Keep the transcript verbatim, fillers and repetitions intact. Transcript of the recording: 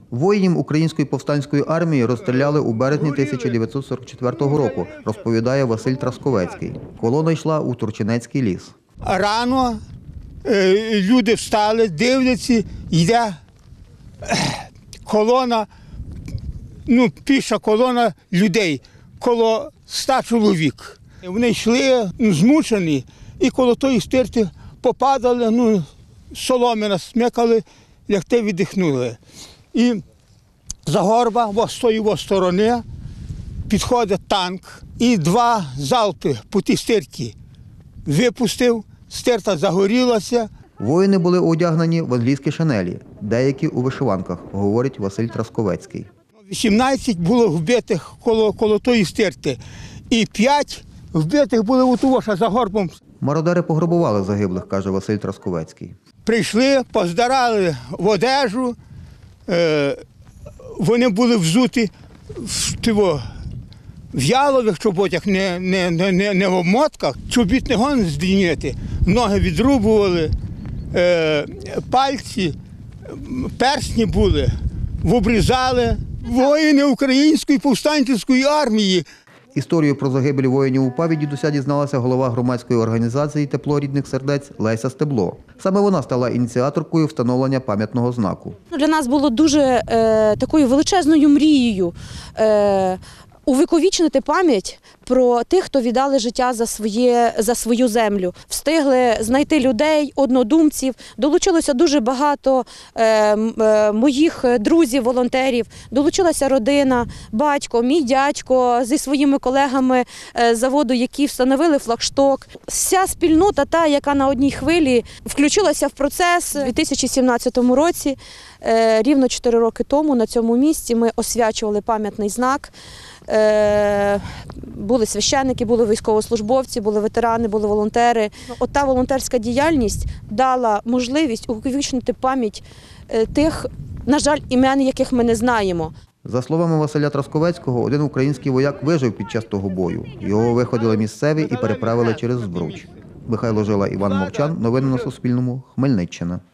Воїнів Української повстанської армії розстріляли у березні тисяча дев'ятсот сорок четвертого року, розповідає Василь Трасковецький. Колона йшла у Турчинецький ліс. Рано е, люди встали, дивляться, йде колона, ну, піша колона людей, коло ста чоловік. Вони йшли, ну, змучені, і коло тої стирти попадали, ну, соломи насмикали, як те віддихнули. І за горба, ось з тої сторони, підходить танк і два залпи по тій стирці випустив, стирта загорілася. Воїни були одягнені в англійські шинелі, деякі у вишиванках, говорить Василь Трасковецький. вісімнадцять було вбитих коло, коло тої стирти, і п'ять вбитих були у того, що за горбом. Мародери пограбували загиблих, каже Василь Трасковецький. Прийшли, поздарали в одежу, е, вони були взуті в, тиво, в ялових чоботях, не, не, не, не в обмотках, чобіт не гон здійняти, ноги відрубували, е, пальці, персні були, обрізали. Воїни Української повстанської армії. Історію про загибель воїнів УПА дідуся дізналася голова громадської організації «Тепло рідних сердець» Леся Стебло. Саме вона стала ініціаторкою встановлення пам'ятного знаку. Для нас було дуже е, такою величезною мрією е, увіковічнити пам'ять про тих, хто віддали життя за, своє, за свою землю. Встигли знайти людей, однодумців. Долучилося дуже багато е, е, моїх друзів, волонтерів. Долучилася родина, батько, мій дядько зі своїми колегами з заводу, які встановили флагшток. Вся спільнота, та, яка на одній хвилі, включилася в процес. У дві тисячі сімнадцятому році, е, рівно чотири роки тому, на цьому місці ми освячували пам'ятний знак. Були священники, були військовослужбовці, були ветерани, були волонтери. От та волонтерська діяльність дала можливість увіковічнити пам'ять тих, на жаль, імен яких ми не знаємо. За словами Василя Трасковецького, один український вояк вижив під час того бою. Його виходили місцеві і переправили через Збруч. Михайло Жила, Іван Мовчан. Новини на Суспільному. Хмельниччина.